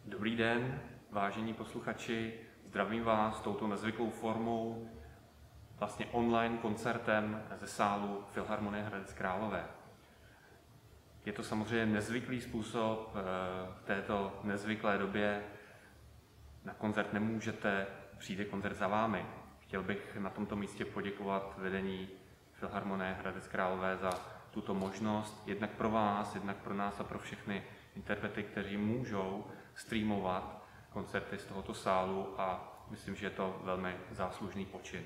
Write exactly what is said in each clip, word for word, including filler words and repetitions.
Dobrý den, vážení posluchači, zdravím vás touto nezvyklou formou, vlastně online koncertem ze sálu Filharmonie Hradec Králové. Je to samozřejmě nezvyklý způsob, v této nezvyklé době na koncert nemůžete, přijde koncert za vámi. Chtěl bych na tomto místě poděkovat vedení Filharmonie Hradec Králové za tuto možnost, jednak pro vás, jednak pro nás a pro všechny interprety, kteří můžou streamovat koncerty z tohoto sálu a myslím, že je to velmi záslužný počin.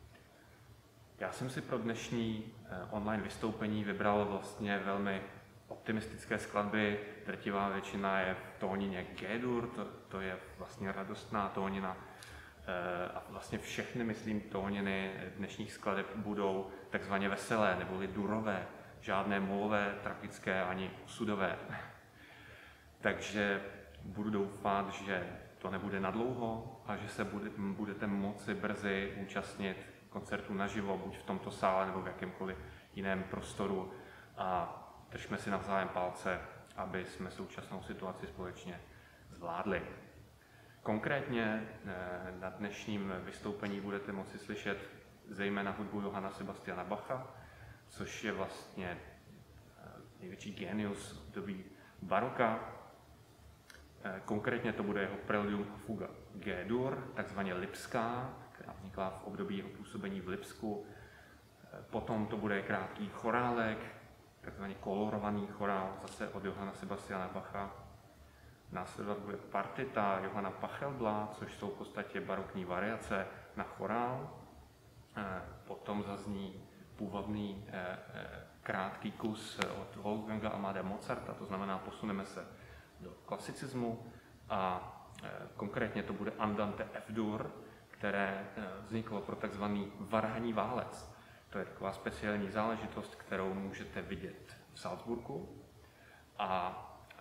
Já jsem si pro dnešní online vystoupení vybral vlastně velmi optimistické skladby. Drtivá většina je v tónině G-dur, to, to je vlastně radostná tónina a vlastně všechny, myslím, tóniny dnešních skladeb budou takzvaně veselé neboli durové, žádné molové, tragické ani osudové. Takže budu doufat, že to nebude nadlouho a že se budete moci brzy účastnit koncertu naživo, buď v tomto sále nebo v jakémkoliv jiném prostoru, a držme si navzájem palce, aby jsme současnou situaci společně zvládli. Konkrétně na dnešním vystoupení budete moci slyšet zejména hudbu Johanna Sebastiana Bacha, což je vlastně největší génius období baroka. Konkrétně to bude jeho preludium a fuga G-dur, takzvaně lipská, která vznikla v období jeho působení v Lipsku. Potom to bude krátký chorálek, takzvaně kolorovaný chorál, zase od Johanna Sebastiana Bacha. Následovat bude partita Johanna Pachelbla, což jsou v podstatě barokní variace na chorál. Potom zazní půvabný krátký kus od Wolfganga Amadea Mozarta, to znamená, posuneme se do klasicismu a konkrétně to bude Andante F-dur, které vzniklo pro takzvaný varhanní válec. To je taková speciální záležitost, kterou můžete vidět v Salzburgu. A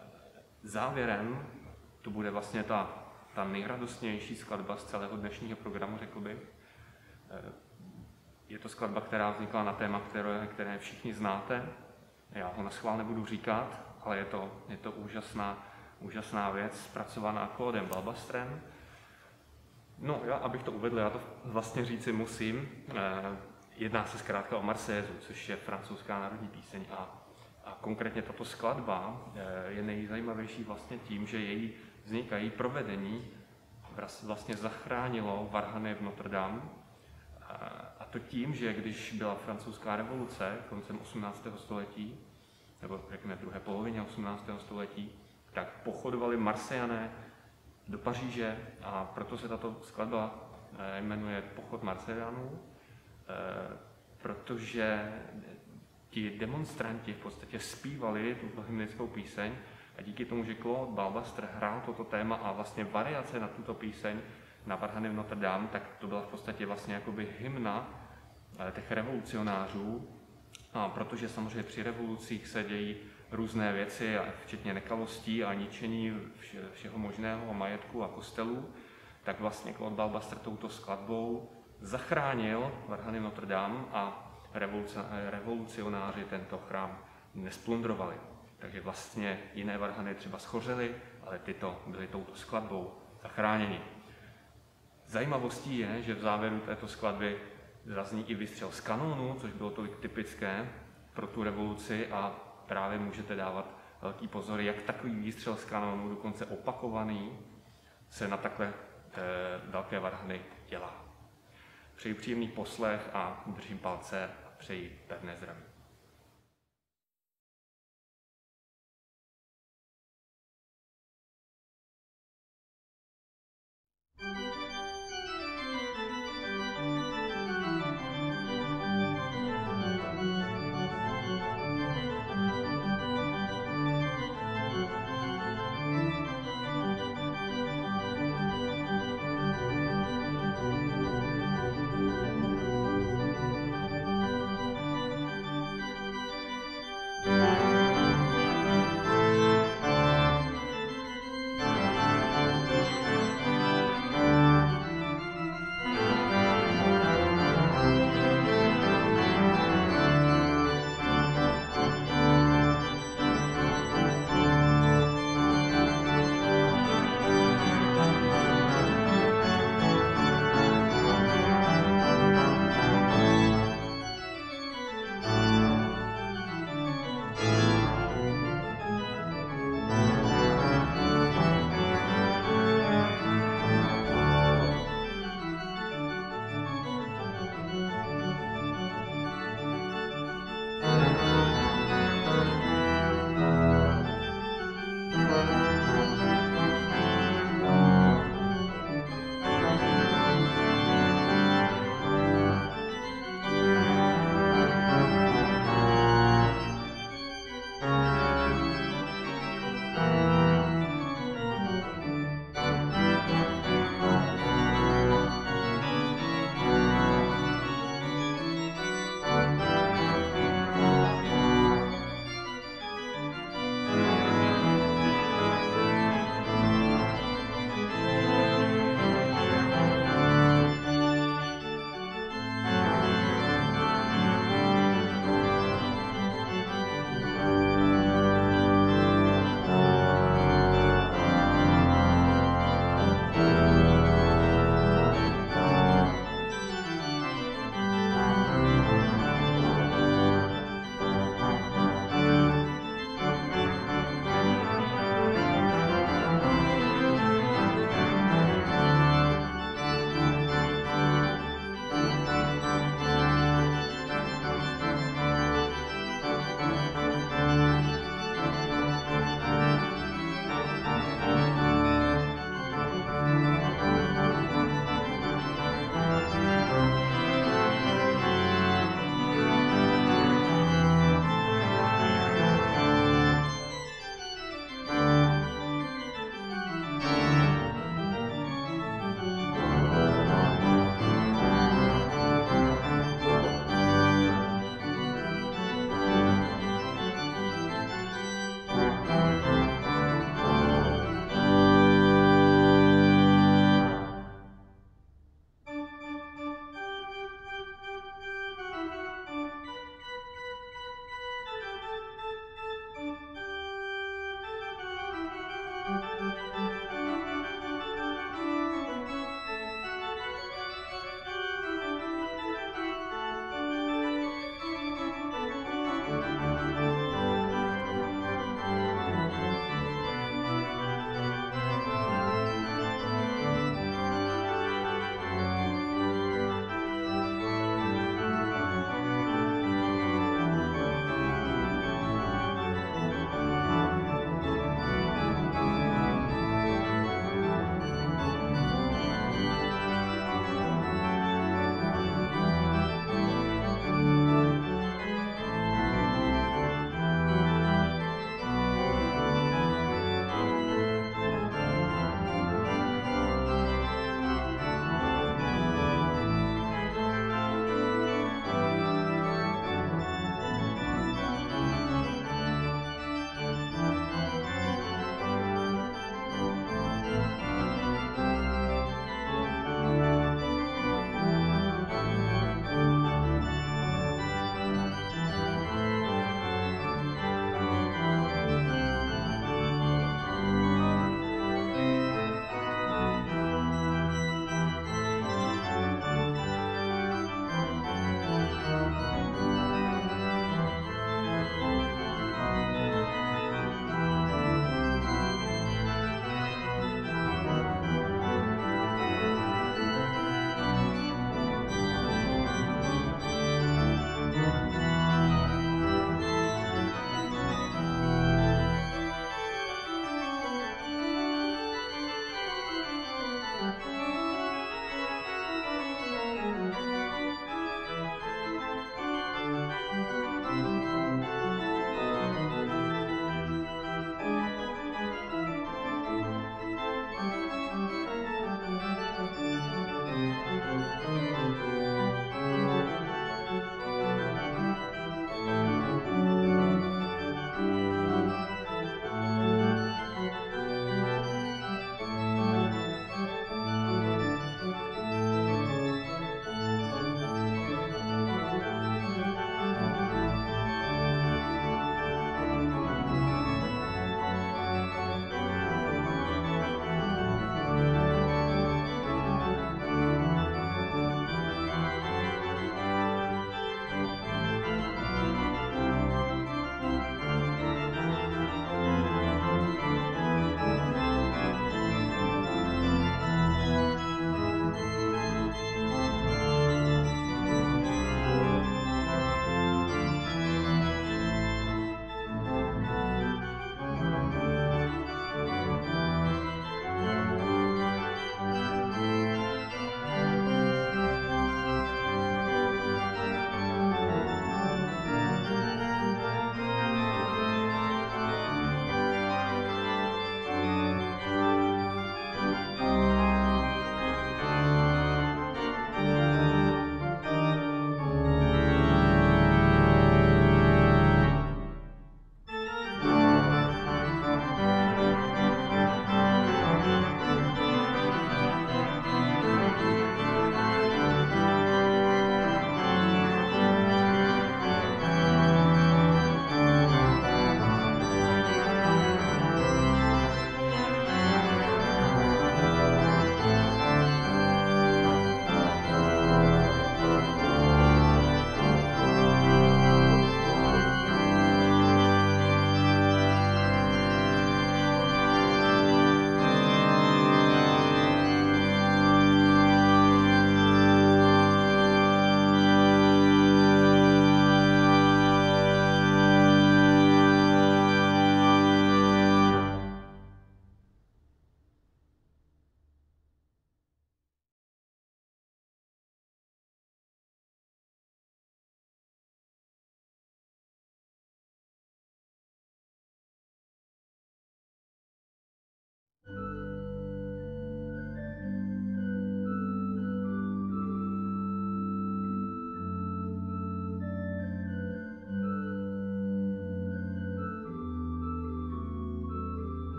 závěrem to bude vlastně ta, ta nejradostnější skladba z celého dnešního programu, řekl bych. Je to skladba, která vznikla na téma, které, které všichni znáte. Já ho naschvál nebudu říkat, ale je to, je to úžasná, úžasná věc, zpracovaná Claudem Balbastrem. No, já, abych to uvedl, já to vlastně říci musím. Jedná se zkrátka o Marseillaise, což je francouzská národní píseň, a, a konkrétně tato skladba je nejzajímavější vlastně tím, že její vznik a její provedení vlastně zachránilo varhany v Notre Dame. A to tím, že když byla francouzská revoluce koncem osmnáctého století, nebo řekněme v druhé polovině osmnáctého století, tak pochodovali Marsejané do Paříže, a proto se tato skladba jmenuje Pochod Marsejanů, protože ti demonstranti v podstatě zpívali tuto hymnickou píseň a díky tomu, že Claude Balbastr hrál toto téma a vlastně variace na tuto píseň na varhany v Notre Dame, tak to byla v podstatě vlastně jakoby hymna těch revolucionářů, a protože samozřejmě při revolucích se dějí různé věci, včetně nekalostí a ničení všeho možného majetku a kostelů, tak vlastně Claude Balbastr touto skladbou zachránil varhany Notre Dame a revolucionáři tento chrám nesplundrovali. Takže vlastně jiné varhany třeba schořely, ale tyto byly touto skladbou zachráněni. Zajímavostí je, že v závěru této skladby zazní i výstřel z kanónu, což bylo tolik typické pro tu revoluci, a právě můžete dávat velký pozor, jak takový výstřel z kanónu, dokonce opakovaný, se na takhle eh, velké varhany dělá. Přeji příjemný poslech a držím palce a přeji pevné zdraví.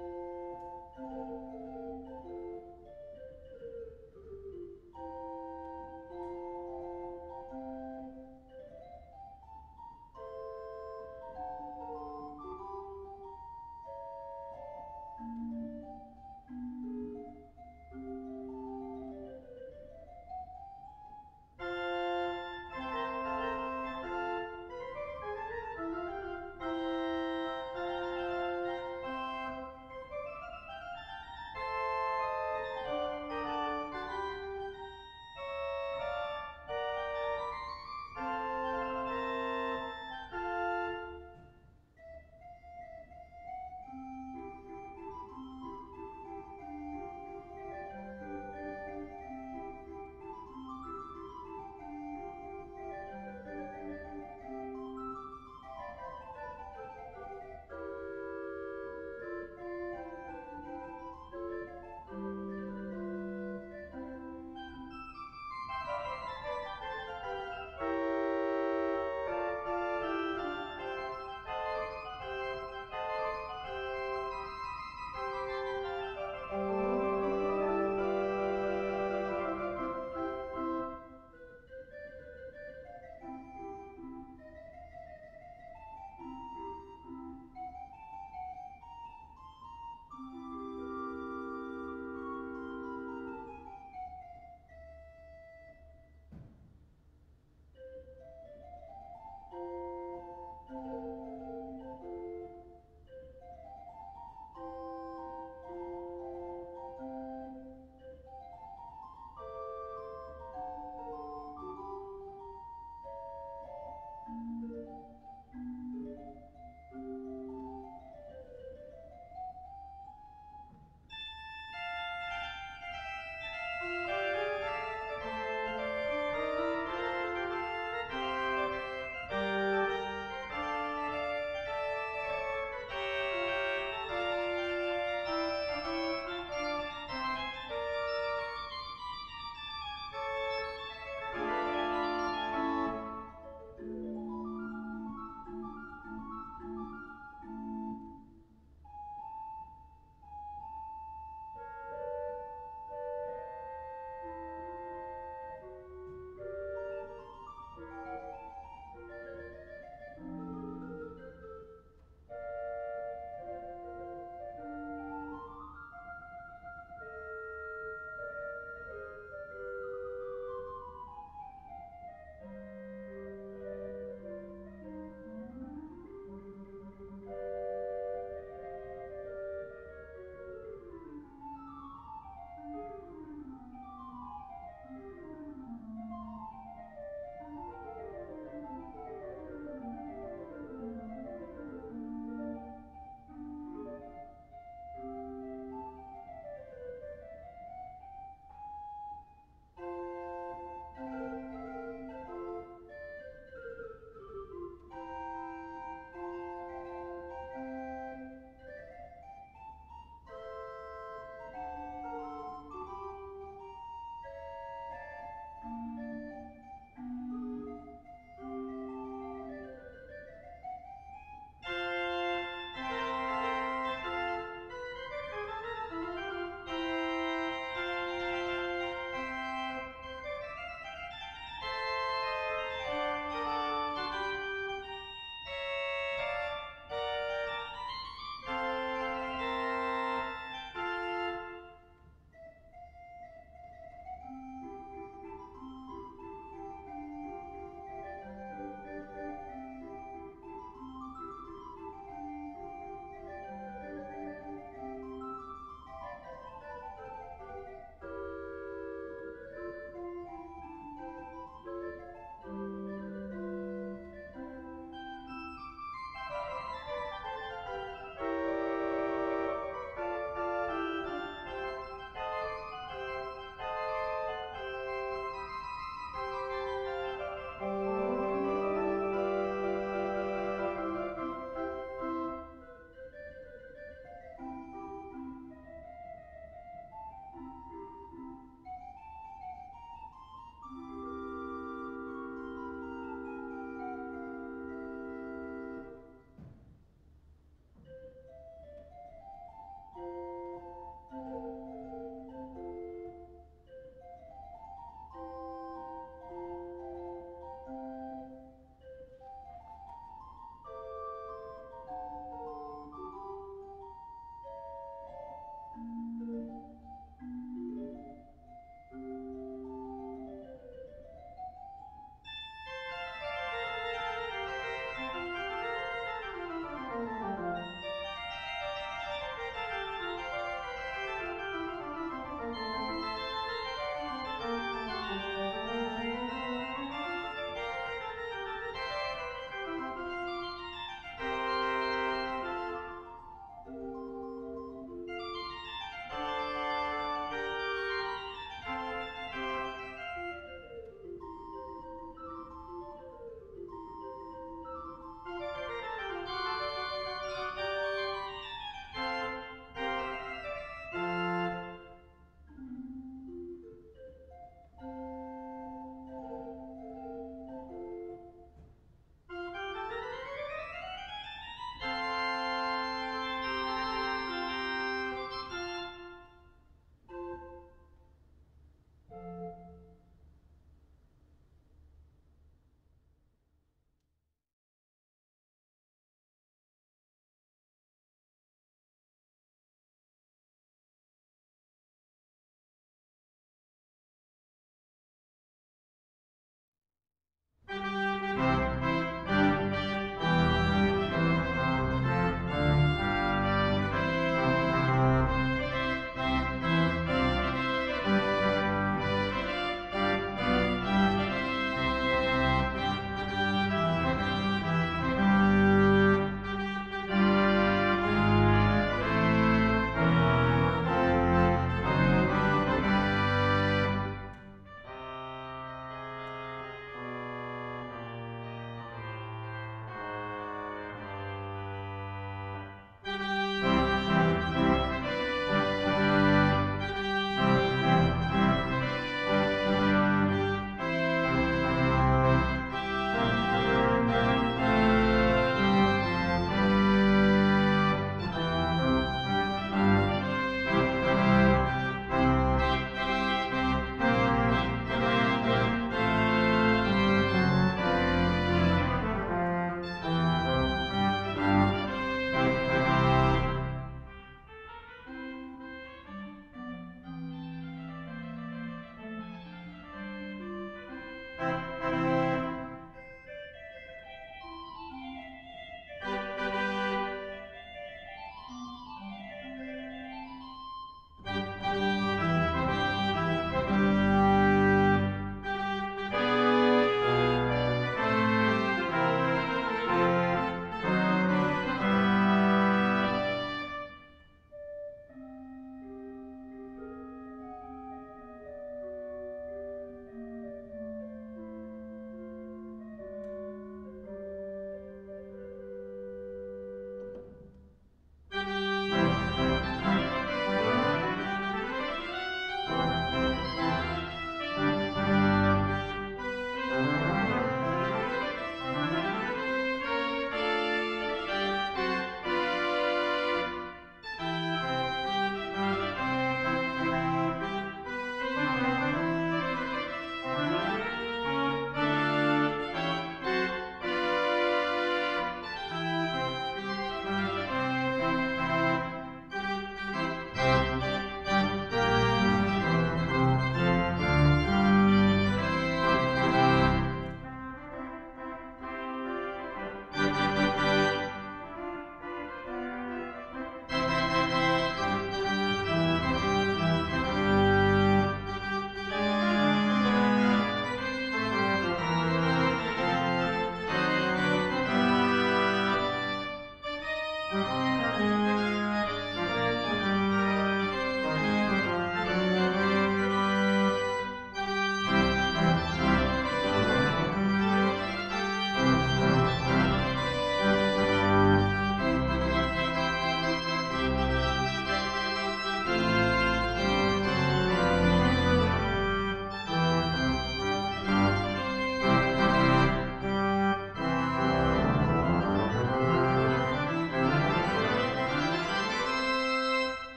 Amen.